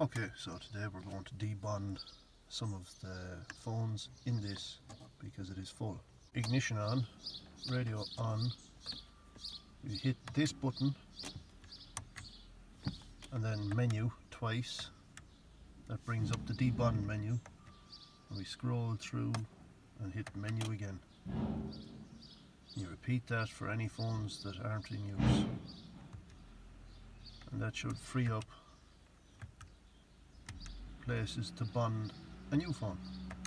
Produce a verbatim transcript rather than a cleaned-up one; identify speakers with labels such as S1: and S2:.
S1: Okay, so today we're going to debond some of the phones in this because it is full. Ignition on, radio on, you hit this button and then menu twice. That brings up the debond menu, and we scroll through and hit menu again. You repeat that for any phones that aren't in use, and that should free up places to bond a new phone.